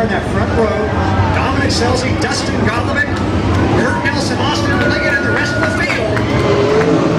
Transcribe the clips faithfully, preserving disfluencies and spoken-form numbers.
in that front row. Dominic Scelzi, Dustin Golovic, Kurt Nelson, Austin Liggett, and the rest of the field.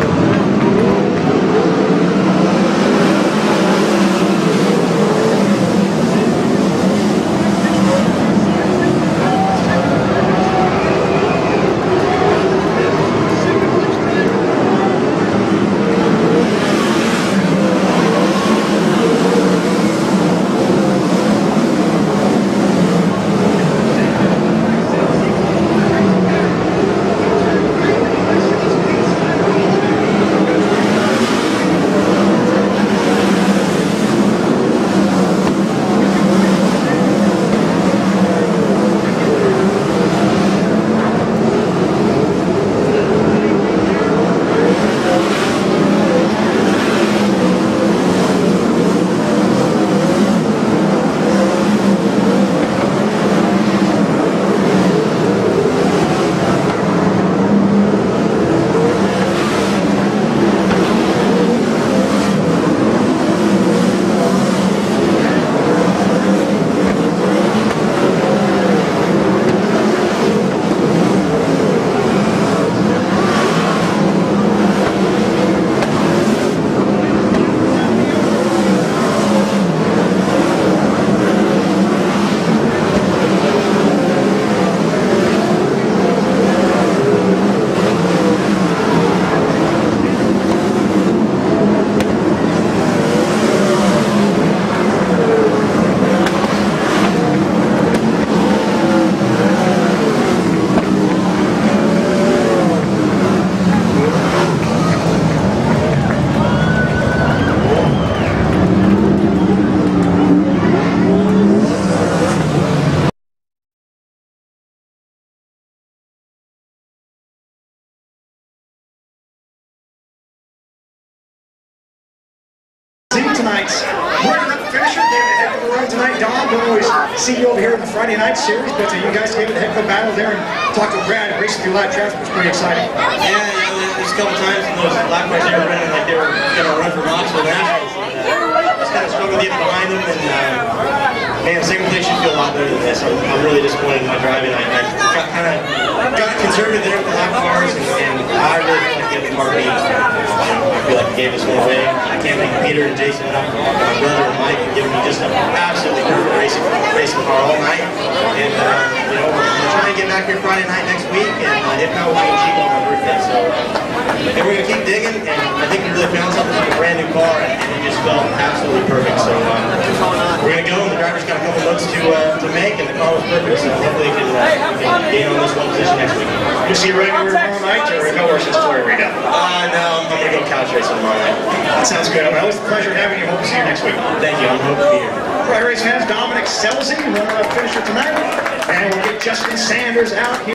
Tonight, running up finisher, gave it a heck of a run tonight. Don, don't always see you over here in the Friday night series, but uh, you guys gave it a heck of a battle there and talked to Brad. Racing through live traffic was pretty exciting. Yeah, you know, there's a couple times in those lap cars they were running like they were going to run for Knoxville Nationals. And, uh, just kind of struggled to get behind them, and uh, man, the second place should feel a lot better than this. I'm, I'm really disappointed in my driving. I, I got kind of got conservative there with the lap cars, and, and I really feel like getting the car beat. I feel like it gave us one away. I can't thank Peter and Jason enough, my brother and Mike, for giving me just an absolutely perfect racing, racing car all night. And uh, you know, we're trying to get back here Friday night next week, and uh, if not, we'll be cheap on my birthday. So, uh, and we're gonna keep digging, and I think we really found something with a brand new car, and, and it just felt absolutely perfect. So um, we're gonna go, and the driver's got a couple notes to uh, to make, and the car was perfect. So hopefully, we can, uh, we can gain on this one position next week. You see right over tomorrow night, or no horses story right now? Uh, no, I'm gonna go couch racing tomorrow night. That sounds good. Well, it's a pleasure having you. Hope to see you next week. Thank you. I'm hoping to be here. All right, race fans, Dominic Scelzi, runner-up finisher tonight, and we'll get Justin Sanders out here.